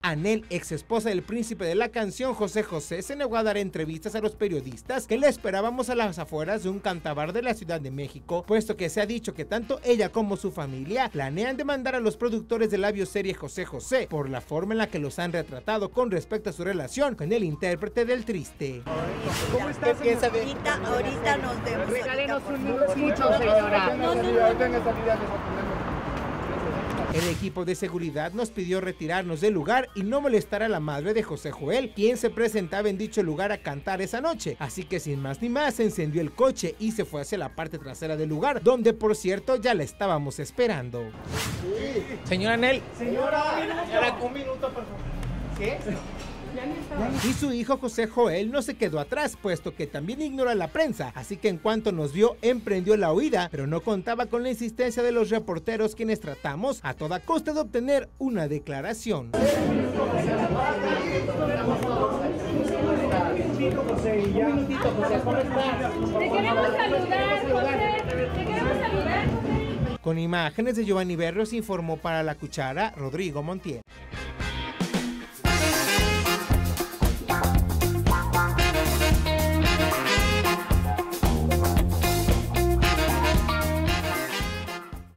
Anel, ex esposa del príncipe de la canción José José, se negó a dar entrevistas a los periodistas que le esperábamos a las afueras de un cantabar de la Ciudad de México, puesto que se ha dicho que tanto ella como su familia planean demandar a los productores de la bioserie José José por la forma en la que los han retratado con respecto a su relación con el intérprete del Triste. ¿Cómo estás? ¿Qué piensa de...? Ahorita nos vemos. Regálenos un minutito, señora. El equipo de seguridad nos pidió retirarnos del lugar y no molestar a la madre de José Joel, quien se presentaba en dicho lugar a cantar esa noche. Así que sin más ni más, encendió el coche y se fue hacia la parte trasera del lugar, donde por cierto ya la estábamos esperando. Sí. Señora Anel. Señora, un minuto, por favor. ¿Qué? Y su hijo José Joel no se quedó atrás, puesto que también ignoró a la prensa, así que en cuanto nos vio emprendió la huida, pero no contaba con la insistencia de los reporteros, quienes tratamos a toda costa de obtener una declaración. Un minutito, José, ¿cómo estás? Te queremos saludar, José. Te queremos saludar, José. Con imágenes de Giovanni Berrios informó para La Cuchara Rodrigo Montiel.